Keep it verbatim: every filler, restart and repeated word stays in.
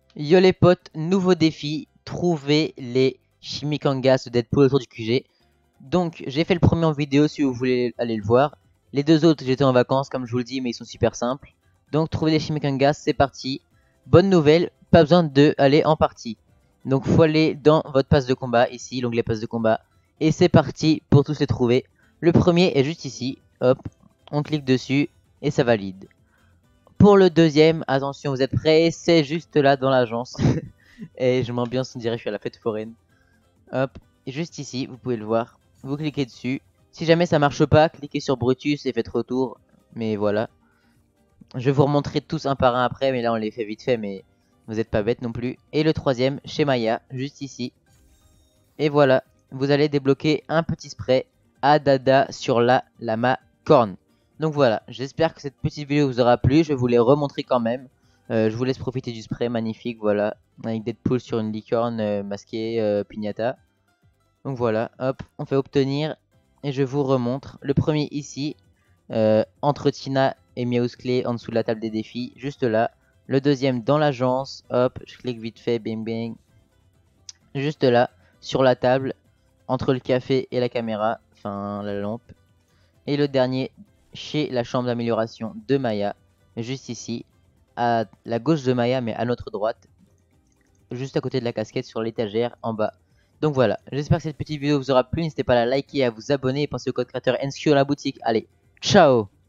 Yo les potes, nouveau défi, trouver les chimichangas de Deadpool autour du Q G. Donc j'ai fait le premier en vidéo si vous voulez aller le voir. Les deux autres j'étais en vacances comme je vous le dis, mais ils sont super simples. Donc trouver les chimichangas, c'est parti. Bonne nouvelle, pas besoin de aller en partie. Donc faut aller dans votre passe de combat, ici l'onglet passe de combat. Et c'est parti pour tous les trouver. Le premier est juste ici, hop, on clique dessus et ça valide. Pour le deuxième, attention, vous êtes prêts? C'est juste là dans l'agence. Et je m'ambiance, on dirait que je suis à la fête foraine. Hop, et juste ici, vous pouvez le voir. Vous cliquez dessus. Si jamais ça marche pas, cliquez sur Brutus et faites retour. Mais voilà. Je vais vous remontrer tous un par un après, mais là on les fait vite fait, mais vous n'êtes pas bêtes non plus. Et le troisième, chez Maya, juste ici. Et voilà, vous allez débloquer un petit spray Adada sur la lama corne. Donc voilà, j'espère que cette petite vidéo vous aura plu. Je vais vous les remontrer quand même. Euh, je vous laisse profiter du spray magnifique, voilà. Avec Deadpool sur une licorne euh, masquée euh, pignata. Donc voilà, hop, on fait obtenir. Et je vous remontre. Le premier ici, euh, entre Tina et Miausclé en dessous de la table des défis, juste là. Le deuxième dans l'agence, hop, je clique vite fait, bing bing. Juste là, sur la table, entre le café et la caméra, enfin la lampe. Et le dernier, chez la chambre d'amélioration de Maya, juste ici, à la gauche de Maya, mais à notre droite, juste à côté de la casquette sur l'étagère en bas. Donc voilà, j'espère que cette petite vidéo vous aura plu, n'hésitez pas à la liker et à vous abonner et pensez au code créateur N S Q dans la boutique. Allez, ciao!